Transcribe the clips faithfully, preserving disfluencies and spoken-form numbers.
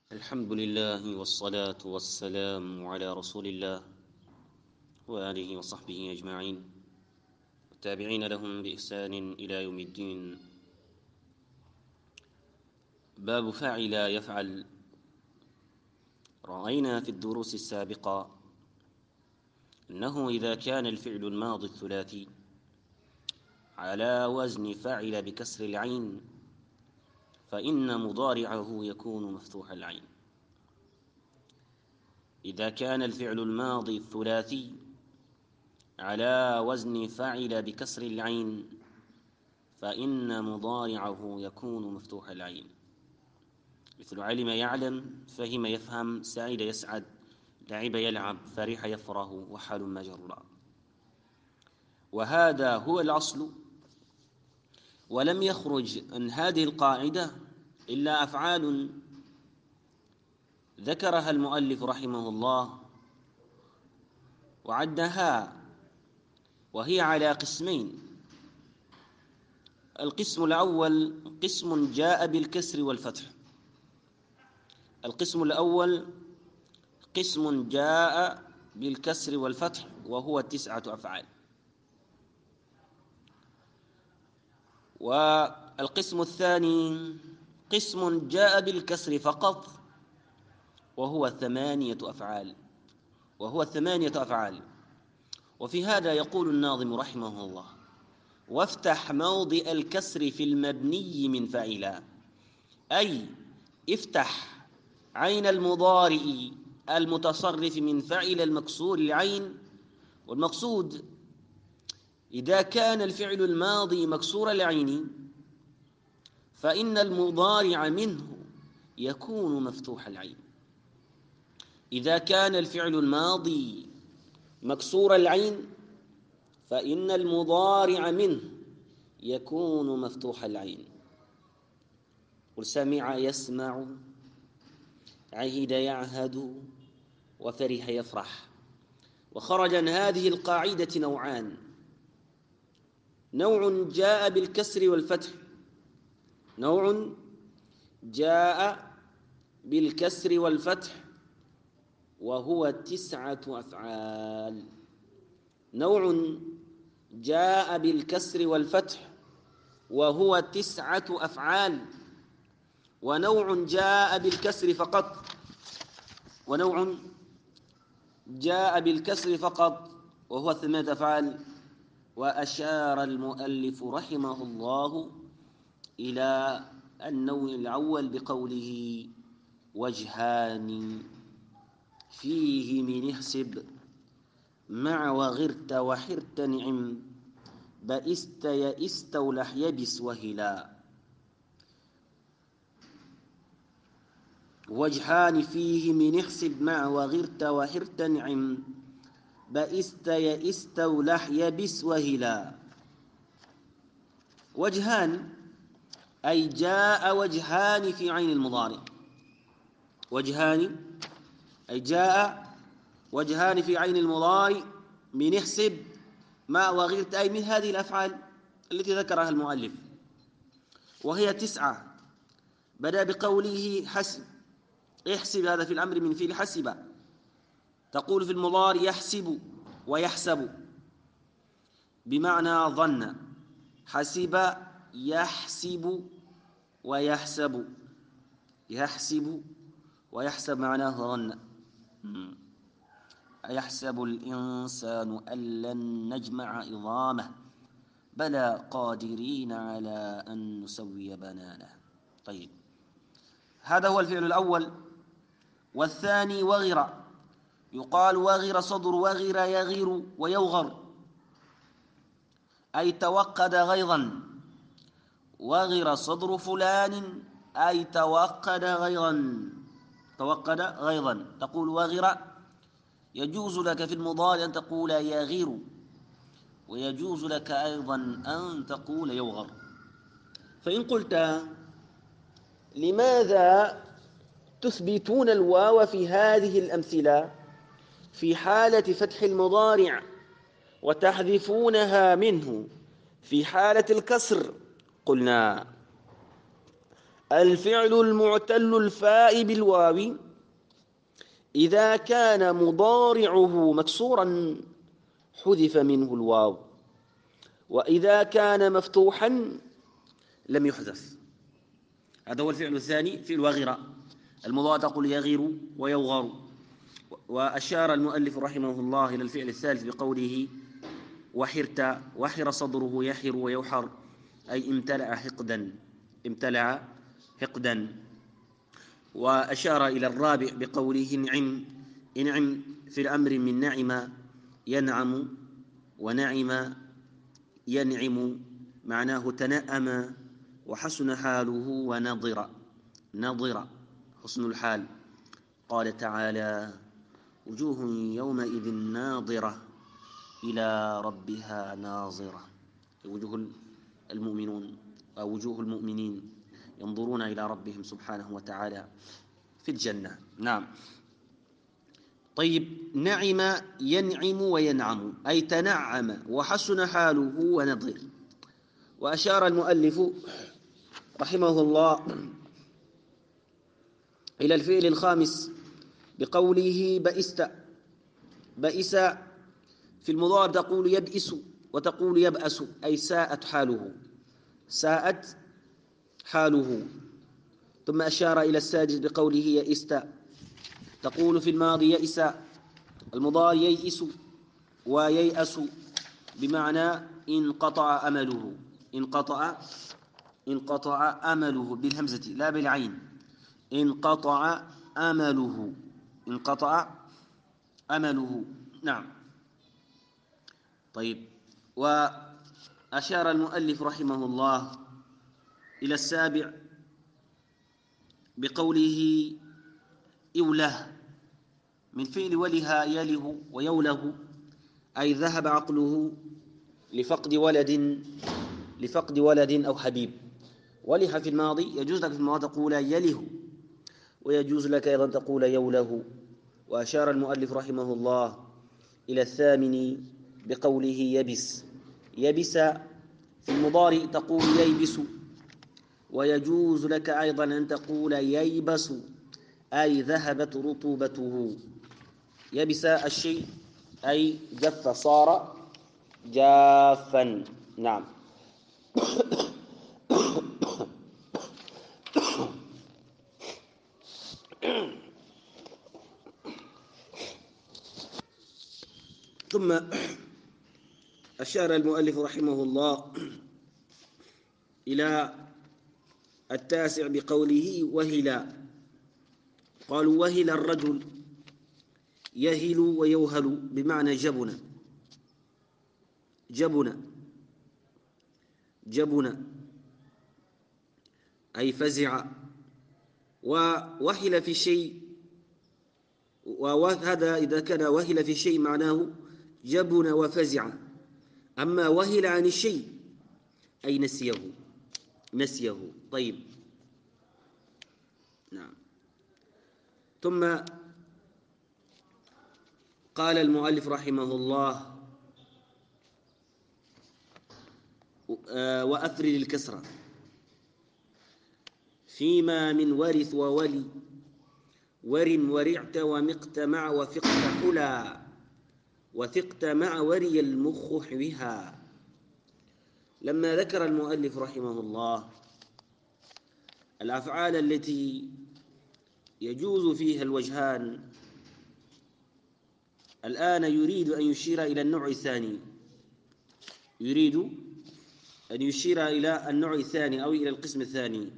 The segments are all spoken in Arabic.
الحمد لله والصلاة والسلام على رسول الله وآله وصحبه أجمعين والتابعين لهم بإحسان إلى يوم الدين. باب فاعل يفعل. رأينا في الدروس السابقة أنه إذا كان الفعل الماضي الثلاثي على وزن فاعل بكسر العين فإن مضارعه يكون مفتوح العين. إذا كان الفعل الماضي الثلاثي على وزن فاعل بكسر العين فإن مضارعه يكون مفتوح العين، مثل علم يعلم، فهم يفهم، سعد يسعد، لعب يلعب، فرح يفرح، وحال مجرى. وهذا هو الأصل، ولم يخرج عن هذه القاعدة إلا أفعال ذكرها المؤلف رحمه الله وعدها، وهي على قسمين. القسم الأول قسم جاء بالكسر والفتح. القسم الأول قسم جاء بالكسر والفتح وهو تسعة أفعال. والقسم الثاني قسم جاء بالكسر فقط وهو ثمانية أفعال وهو ثمانية أفعال وفي هذا يقول الناظم رحمه الله: وافتح موضع الكسر في المبني من فاعلا، أي افتح عين المضارع المتصرف من فعل المكسور العين. والمقصود إذا كان الفعل الماضي مكسور العين فإن المضارع منه يكون مفتوح العين. إذا كان الفعل الماضي مكسور العين فإن المضارع منه يكون مفتوح العين. قل سمع يسمع، عهد يعهد، وفرح يفرح. وخرج عن هذه القاعدة نوعان: نوع جاء بالكسر والفتح نوع جاء بالكسر والفتح وهو تسعة أفعال. نوع جاء بالكسر والفتح وهو تسعة أفعال. ونوع جاء بالكسر فقط ونوع جاء بالكسر فقط وهو ثمانية أفعال. وأشار المؤلف رحمه الله إلى النوع الأول بقوله: وجهان فيه من احسب مع وغرت وحرت نعم بئست يئست ولح يبس وهلا. وجهان فيه من احسب مع وغرت وحرت نعم بئست يئست ولح يبس وهلا. وجهان أي جاء وجهان في عين المضارع. وجهان أي جاء وجهان في عين المضارع من احسب ما وغيرت، أي من هذه الأفعال التي ذكرها المؤلف، وهي تسعة. بدأ بقوله حسب. احسب هذا في الأمر من فعل حسب. تقول في المضارع يحسب ويحسب بمعنى ظن. حسب يحسب ويحسب. يحسب ويحسب معناه ظن. أيحسب الإنسان أن لن نجمع عظامه بلى قادرين على أن نسوي بنانه. طيب، هذا هو الفعل الأول. والثاني وغر. يقال وغر صدر، وغر يغير ويوغر، أي توقد غيظا. وغر صدر فلان أي توقد غيظا توقد غيظا تقول وغر. يجوز لك في المضارع أن تقول يغير، ويجوز لك أيضا أن تقول يوغر. فإن قلت لماذا تثبتون الواو في هذه الأمثلة في حالة فتح المضارع وتحذفونها منه في حالة الكسر؟ قلنا الفعل المعتل الفاء بالواو إذا كان مضارعه مكسورا حذف منه الواو، وإذا كان مفتوحا لم يحذف. هذا هو الفعل الثاني، فعل وغر. المضارع تقول يغر ويوغر. وأشار المؤلف رحمه الله إلى الفعل الثالث بقوله وحرت، وحر صدره يحر ويوحر، أي امتلأ حقدا، امتلأ حقدا. وأشار إلى الرابع بقوله انعم، انعم في الأمر من نعم ينعم، ونعم ينعم معناه تنأم وحسن حاله ونضر، نضر حسن الحال. قال تعالى وجوه يومئذ ناظرة إلى ربها ناظرة، وجوه المؤمنون أو وجوه المؤمنين ينظرون إلى ربهم سبحانه وتعالى في الجنة. نعم. طيب، نعم ينعم وينعم أي تنعم وحسن حاله ونضر. وأشار المؤلف رحمه الله إلى الفعل الخامس بقوله بئست. بئس في المضارع تقول يبئس وتقول يبأس، أي ساءت حاله، ساءت حاله. ثم أشار إلى السادس بقوله يئست، تقول في الماضي يئس، المضارع ييئس وييأس بمعنى انقطع أمله، انقطع انقطع أمله بالهمزة لا بالعين، انقطع أمله، انقطع أمله. نعم. طيب، وأشار المؤلف رحمه الله إلى السابع بقوله إوله من فعل وله يله ويوله، أي ذهب عقله لفقد ولد، لفقد ولد أو حبيب. وله في الماضي يجوز لك في الماضي تقول يله، ويجوز لك أيضا تقول يوله. وأشار المؤلف رحمه الله إلى الثامن بقوله يبس. يبس في المضارع تقول ييبس، ويجوز لك أيضا أن تقول ييبس، أي ذهبت رطوبته. يبس الشيء أي جف، صار جافا. نعم. ثم أشار المؤلف رحمه الله إلى التاسع بقوله وهلا. قالوا وهل الرجل، يهل ويوهل بمعنى جبن، جبن جبن أي فزع. ووهل في شيء، وهذا إذا كان وهل في شيء معناه جبن وفزع. أما وهل عن الشيء أي نسيه، نسيه. طيب. نعم. ثم قال المؤلف رحمه الله وأفرد الكسرة فيما من ورث وولي، ور ورعت ومقت مع وفقت حلا، وثقت مع وري المخ حوها. لما ذكر المؤلف رحمه الله الأفعال التي يجوز فيها الوجهان، الآن يريد أن يشير إلى النوع الثاني، يريد أن يشير إلى النوع الثاني أو إلى القسم الثاني،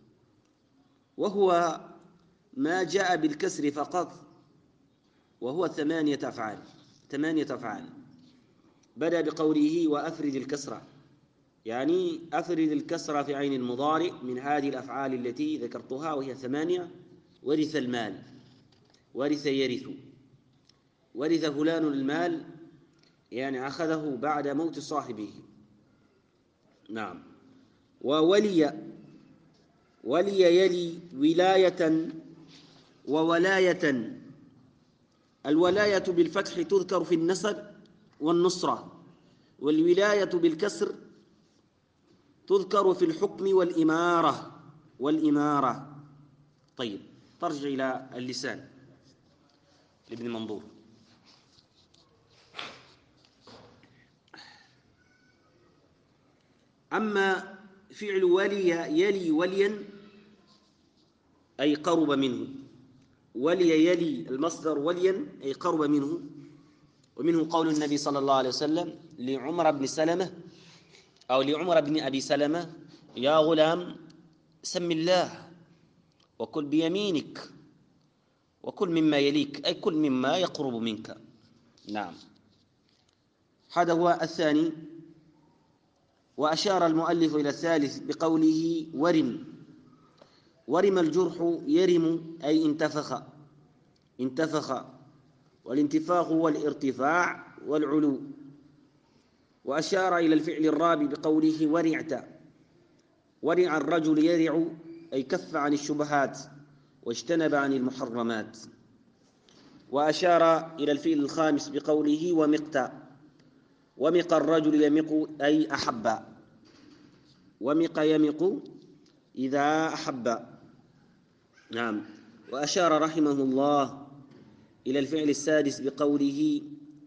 وهو ما جاء بالكسر فقط، وهو ثمانية أفعال. ثمانية أفعال. بدأ بقوله وأفرد الكسرة، يعني أفرد الكسرة في عين المضارع من هذه الأفعال التي ذكرتها وهي ثمانية. ورث المال، ورث يرث، ورث فلان المال يعني أخذه بعد موت صاحبه. نعم. وولي، ولي يلي ولاية وولاية. الولاية بالفتح تذكر في النسب والنصرة، والولاية بالكسر تذكر في الحكم والإمارة. والإمارة. طيب، ترجع إلى اللسان لابن منظور. أما فعل ولي يلي وليا أي قرب منه، ولي يلي المصدر وليا أي قرب منه. ومنه قول النبي صلى الله عليه وسلم لعمر بن سلمة أو لعمر بن أبي سلمة: يا غلام سم الله وكل بيمينك وكل مما يليك، أي كل مما يقرب منك. نعم، هذا هو الثاني. وأشار المؤلف إلى الثالث بقوله ورم. ورم الجرح يرم أي انتفخ، انتفخ، والانتفاخ هو الارتفاع والعلو. وأشار إلى الفعل الرابع بقوله ورعت. ورع الرجل يرع أي كف عن الشبهات واجتنب عن المحرمات. وأشار إلى الفعل الخامس بقوله ومقت. ومق الرجل يمق أي أحب، ومق يمق إذا أحب. نعم. وأشار رحمه الله إلى الفعل السادس بقوله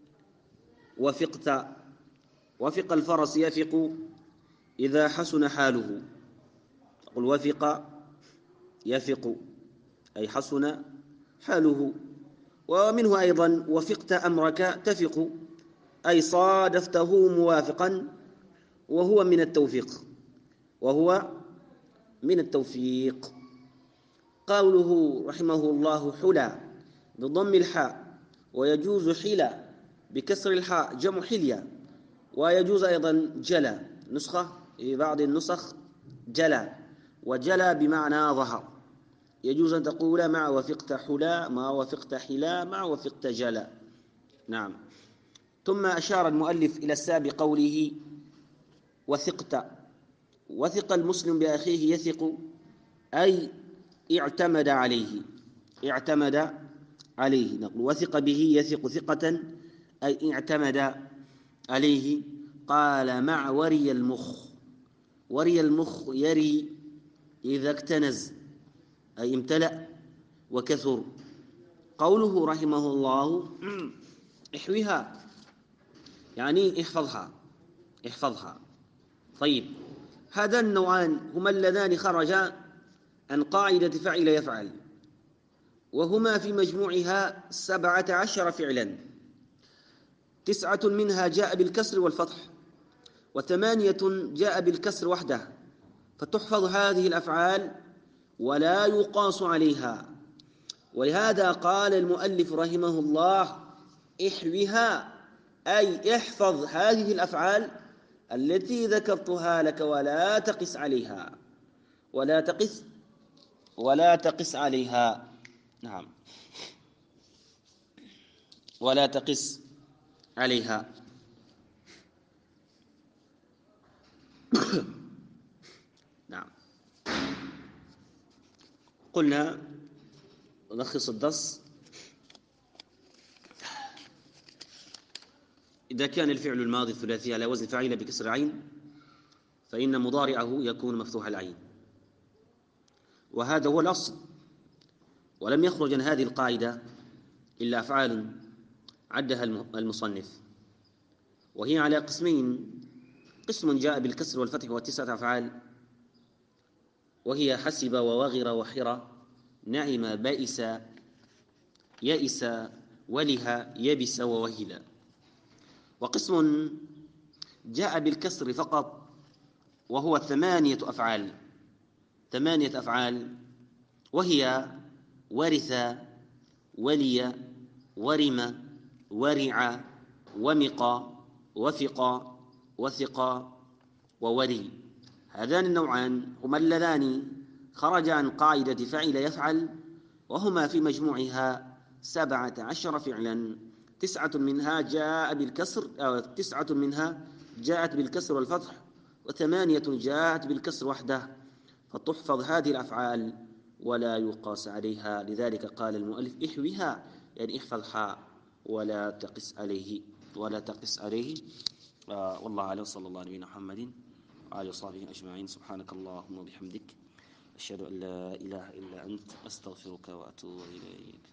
وفقت. وفق الفرس يفق إذا حسن حاله. قل وفق يفق أي حسن حاله. ومنه أيضا وفقت أمرك تفق أي صادفته موافقا، وهو من التوفيق، وهو من التوفيق. قوله رحمه الله حلى بضم الحاء، ويجوز حلى بكسر الحاء جمع حلية، ويجوز أيضا جلى، نسخة في بعض النسخ جلى، وجلى بمعنى ظهر. يجوز أن تقول مع وفقت حلى، مع وفقت حلا، مع وفقت جلى. نعم. ثم أشار المؤلف إلى السابق قوله وثقت. وثق المسلم بأخيه يثق أي اعتمد عليه، اعتمد عليه. نقول وثق به يثق ثقة أي اعتمد عليه. قال مع وري المخ. وري المخ يري إذا اكتنز أي امتلأ وكثر. قوله رحمه الله احويها يعني احفظها، احفظها. طيب، هذان النوعان هما اللذان خرجا عن قاعدة فعل يفعل، وهما في مجموعها سبعة عشر فعلا. تسعة منها جاء بالكسر والفتح، وثمانية جاء بالكسر وحده، فتحفظ هذه الأفعال ولا يقاس عليها. ولهذا قال المؤلف رحمه الله احوها أي احفظ هذه الأفعال التي ذكرتها لك ولا تقس عليها، ولا تقس ولا تقس عليها. نعم، ولا تقس عليها. نعم. قلنا نلخص الدرس: إذا كان الفعل الماضي الثلاثي على وزن فاعل بكسر عين فإن مضارعه يكون مفتوح العين، وهذا هو الأصل. ولم يخرج عن هذه القاعدة إلا أفعال عدها المصنف، وهي على قسمين: قسم جاء بالكسر والفتح والتسعة أفعال، وهي حسب ووغر وحرى نعم بائس يئس ولها يبس ووهلا. وقسم جاء بالكسر فقط، وهو ثمانية أفعال، ثمانية أفعال، وهي ورث ولي ورم ورع ومق وثق وثق ووري. هذان النوعان هما اللذان خرجا عن قاعدة فعل يفعل، وهما في مجموعها سبعة عشر فعلا. تسعة منها جاء بالكسر أو تسعة منها جاءت بالكسر والفتح، وثمانية جاءت بالكسر وحده، فتحفظ هذه الأفعال ولا يقاس عليها. لذلك قال المؤلف احوها يعني احفظها ولا تقس عليه، ولا تقس عليه. آه والله أعلم. صلى الله عليه محمد وعلى آله وصحبه أجمعين. سبحانك اللهم وبحمدك أشهد أن لا إله إلا أنت أستغفرك وأتوب إليك.